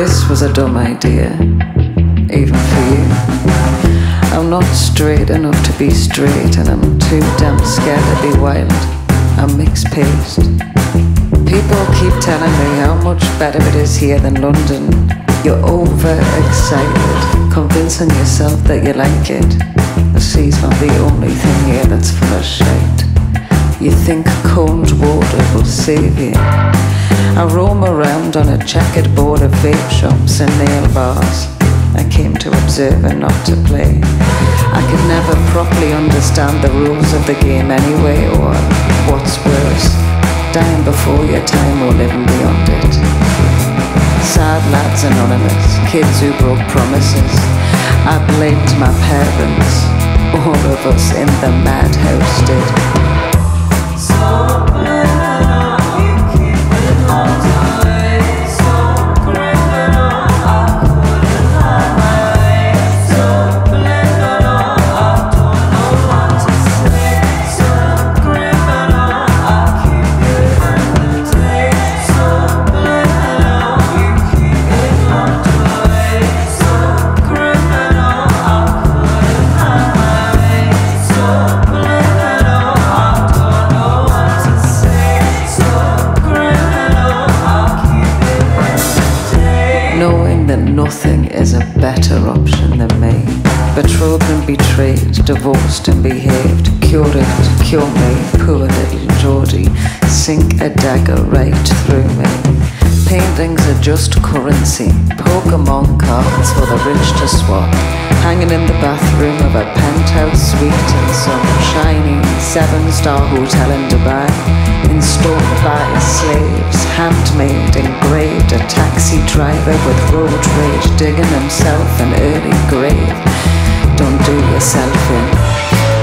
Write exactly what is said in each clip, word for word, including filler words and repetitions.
This was a dumb idea, even for you. I'm not straight enough to be straight, and I'm too damn scared to be wild. I'm mixed paste. People keep telling me how much better it is here than London. You're overexcited, convincing yourself that you like it. The sea's not the only thing here that's full of shite. You think cold water will save you. I roam around on a checkered board of vape shops and nail bars. I came to observe and not to play. I could never properly understand the rules of the game anyway, or what's worse, dying before your time or living beyond it. Sad lads anonymous, kids who broke promises. I blamed my parents, all of us in the madhouse did. So criminal, you keep it locked away. So criminal, I couldn't hide my way. So criminal, I don't know what to say. So criminal, I keep it in the day. So criminal, you keep it locked away. So criminal, I couldn't hide my way. So criminal, I don't know what to say. So criminal, I'll keep it in the day. Knowing that nothing is a better option than me. Betrothed and betrayed, divorced and behaved. Cure it, cure me, poor little Geordie. Sink a dagger right through me. Paintings are just currency, Pokemon cards for the rich to swap. Hanging in the bathroom of a penthouse suite in some shiny seven-star hotel in Dubai. Installed by slaves, handmade, engraved. A taxi driver with road rage, digging himself an early grave. Don't do yourself in.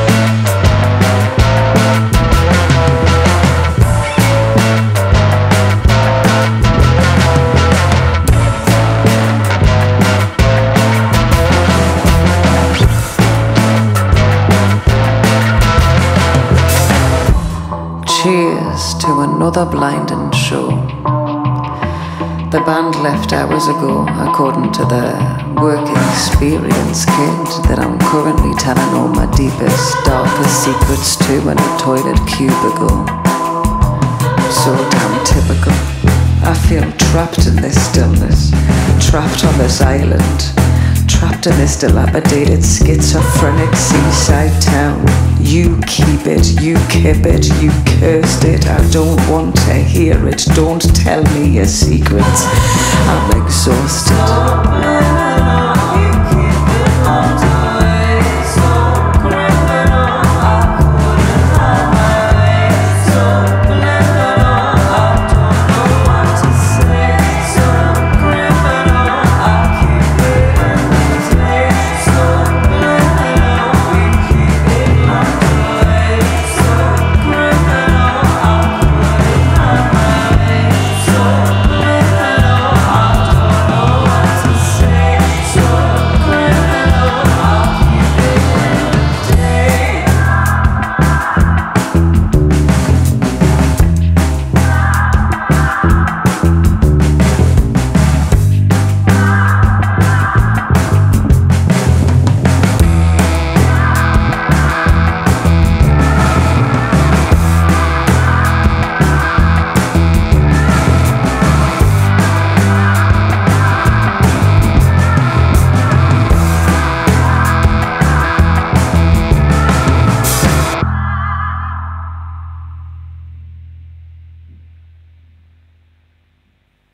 Cheers to another blinding show. The band left hours ago, according to the work experience kid that I'm currently telling all my deepest, darkest secrets to in a toilet cubicle. So damn typical. I feel trapped in this stillness, trapped on this island, trapped in this dilapidated, schizophrenic seaside town. You keep it, you keep it, you cursed it. I don't want to hear it. Don't tell me your secrets. I'm exhausted.